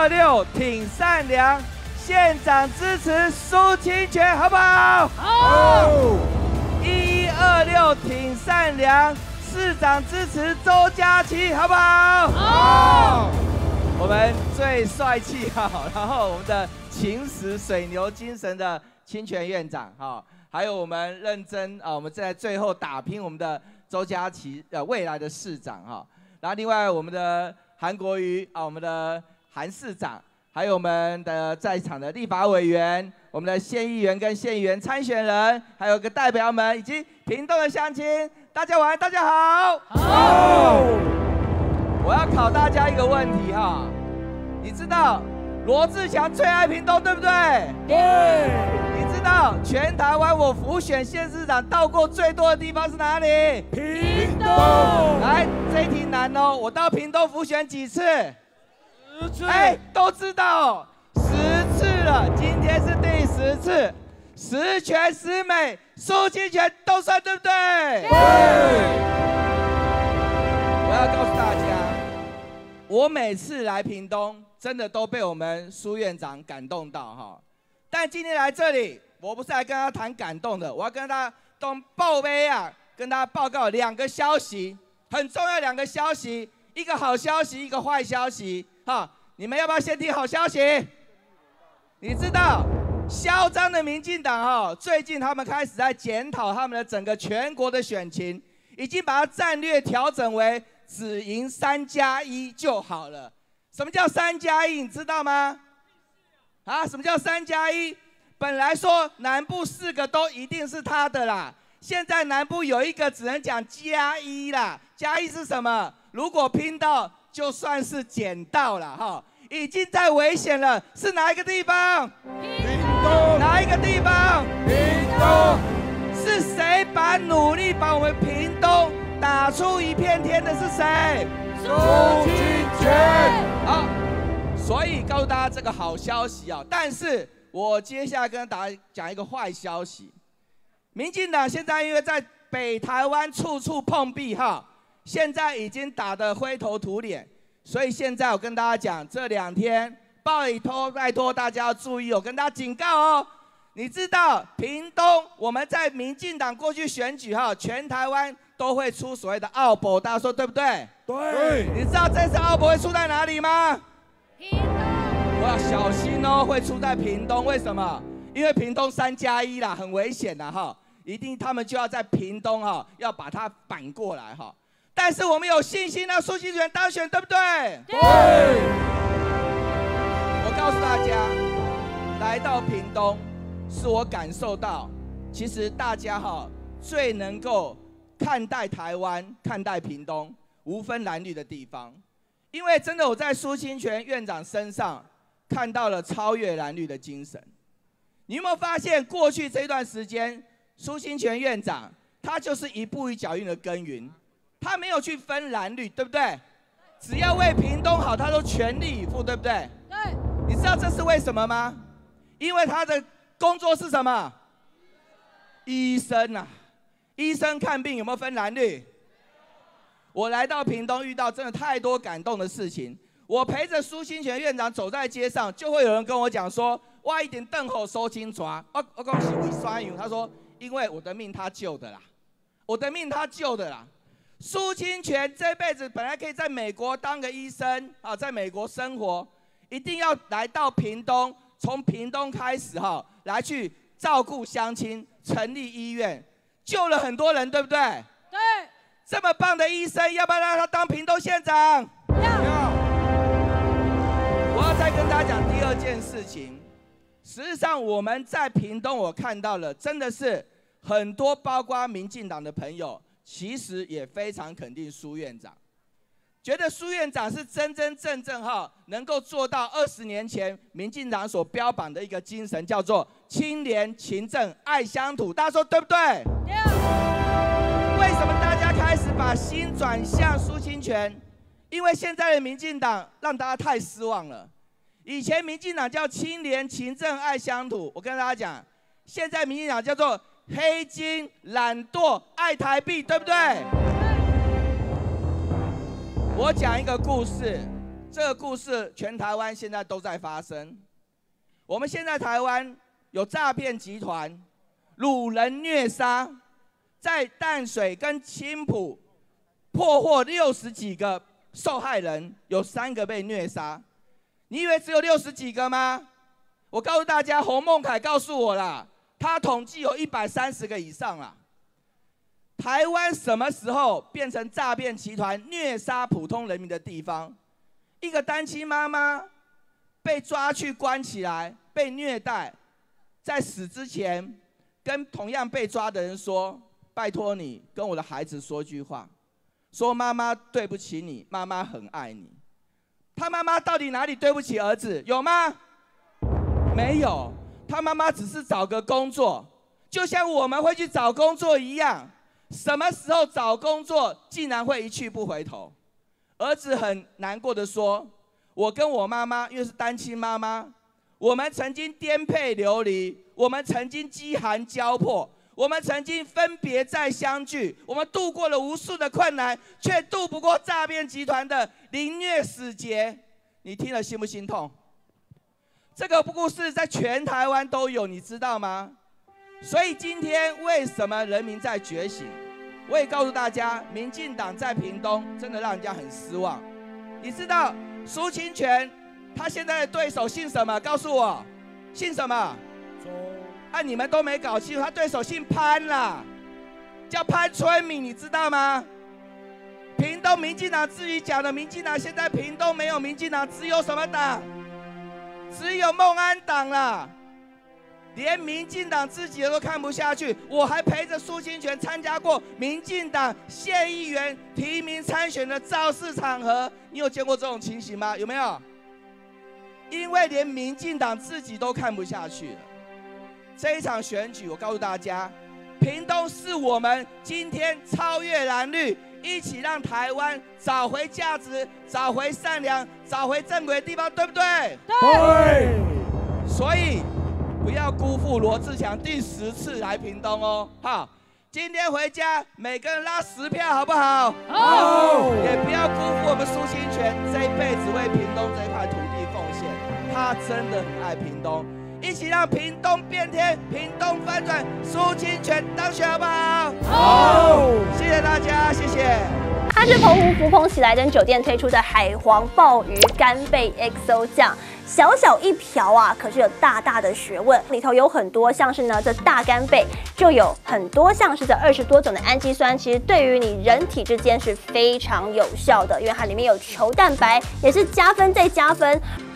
126挺善良，县长支持苏清泉，好不好？ 好。 1126挺善良，市长支持周佳琪，好不好？ 好。 我们最帅气哈，然后我们的勤实水牛精神的清泉院长哈，还有我们认真啊，我们在最后打拼我们的周佳琪未来的市长哈，然后另外我们的韩国瑜啊，我们的韩市长，还有我们的在场的立法委员，我们的县议员跟县议员参选人，还有个代表们以及屏东的乡亲，大家晚安，大家好。 好。 我要考大家一个问题哈，你知道罗志祥最爱屏东对不对？ 对。 你知道全台湾我辅选县市长到过最多的地方是哪里？ 屏东。 来，这一题难哦，我到屏东辅选几次 ？10次。 哎，都知道10次了，今天是第10次，10全10美，苏清泉都算对不对？ 对。 我要告诉大家，我每次来屏东，真的都被我们苏院长感动到哈。但今天来这里，我不是来跟他谈感动的，我要跟他报备啊，跟大家报告2个消息，很重要2个消息，一个好消息，一个坏消息哈。你们要不要先听好消息？你知道，嚣张的民进党哈，最近他们开始在检讨他们的整个全国的选情，已经把它战略调整为只赢3+1就好了。什么叫3+1？你知道吗？啊，什么叫3+1？本来说南部4个都一定是他的啦，现在南部有一个只能讲+1啦。+1是什么？如果拼到就算是捡到了哈，已经在危险了。是哪一个地方？ 屏东。 哪一个地方？ 屏东。 是谁努力把我们屏东打出一片天的是谁？ 苏清泉。 好，所以告诉大家这个好消息啊，但是我接下来跟大家讲一个坏消息。民进党现在因为在北台湾处处碰壁哈，现在已经打得灰头土脸，所以现在我跟大家讲，这2天拜托大家要注意，我跟大家警告哦。你知道屏东我们在民进党过去选举哈，全台湾都会出所谓的奥博，大家说对不对？ 对。 你知道这次奥博会出在哪里吗？ 屏东。 我要小心哦，会出在屏东。为什么？因为屏东3+1啦，很危险的哈，一定他们就要在屏东哈，要把它反过来哈。但是我们有信心让苏清泉当选，对不对？ 对。 我告诉大家，来到屏东。是我感受到，其实大家哈最能够看待台湾、看待屏东无分蓝绿的地方，因为真的我在苏清泉院长身上看到了超越蓝绿的精神。你有没有发现，过去这段时间，苏清泉院长他就是一步一脚印的耕耘，他没有去分蓝绿，对不对？只要为屏东好，他都全力以赴，对不对？ 对。 你知道这是为什么吗？因为他的工作是什么？医生啊，医生看病有没有分蓝绿？我来到屏东遇到真的太多感动的事情。我陪着苏清泉院长走在街上，就会有人跟我讲说：“哇，一点邓后收清抓。”我恭喜为酸勇，他说：“因为我的命他救的啦，我的命他救的啦。”苏清泉这辈子本来可以在美国当个医生啊，在美国生活，一定要来到屏东。从屏东开始哈，来去照顾乡亲，成立医院，救了很多人，对不对？ 对。 这么棒的医生，要不要让他当屏东县长？ 要。 我要再跟大家讲第2件事情。实际上我们在屏东，我看到了，真的是很多包括民进党的朋友，其实也非常肯定苏院长。觉得苏院长是真真正正哈，能够做到20年前民进党所标榜的一个精神，叫做清廉、勤政、爱乡土。大家说对不对？ 对。 为什么大家开始把心转向苏清泉？因为现在的民进党让大家太失望了。以前民进党叫清廉、勤政、爱乡土，我跟大家讲，现在民进党叫做黑金、懒惰、爱台币，对不对？我讲一个故事， 这个故事全台湾现在都在发生。我们现在台湾有诈骗集团、掳人虐杀，在淡水跟青埔破获60几个受害人，有3个被虐杀。你以为只有60几个吗？我告诉大家，洪孟凯告诉我啦，他统计有130个以上啦。台湾什么时候变成诈骗集团虐杀普通人民的地方？一个单亲妈妈被抓去关起来，被虐待，在死之前跟同样被抓的人说：“拜托你跟我的孩子说句话，说妈妈对不起你，妈妈很爱你。”他妈妈到底哪里对不起儿子？有吗？没有，他妈妈只是找个工作，就像我们会去找工作一样。什么时候找工作竟然会一去不回头？儿子很难过的说：“我跟我妈妈，因为是单亲妈妈，我们曾经颠沛流离，我们曾经饥寒交迫，我们曾经分别再相聚，我们度过了无数的困难，却渡不过诈骗集团的凌虐死劫。”你听了心不心痛？这个故事在全台湾都有，你知道吗？所以今天为什么人民在觉醒？我也告诉大家，民进党在屏东真的让人家很失望。你知道苏清泉他现在的对手姓什么？告诉我，姓什么？啊，你们都没搞清楚，他对手姓潘啦，叫潘春敏，你知道吗？屏东民进党自己讲的，民进党现在屏东没有民进党，只有什么党？只有孟安党啦。连民进党自己都看不下去，我还陪着苏清泉参加过民进党县议员提名参选的造势场合，你有见过这种情形吗？有没有？因为连民进党自己都看不下去了。这一场选举，我告诉大家，屏东是我们今天超越蓝绿，一起让台湾找回价值、找回善良、找回正轨的地方，对不对？ 对。 所以不要辜负罗志强第10次来屏东哦。好，今天回家每个人拉10票，好不好？ 好。 也不要辜负我们苏清泉这一辈子为屏东这块土地奉献，他真的很爱屏东。一起让屏东变天，屏东翻转，苏清泉当选，好不好？ 好， 谢谢大家，谢谢。 它是澎湖福朋喜来登酒店推出的海皇鲍鱼干贝 XO 酱，小小一瓢啊，可是有大大的学问，里头有很多像是呢，这大干贝就有很多像是这20多种的氨基酸，其实对于你人体之间是非常有效的，因为它里面有球蛋白，也是加分再加分。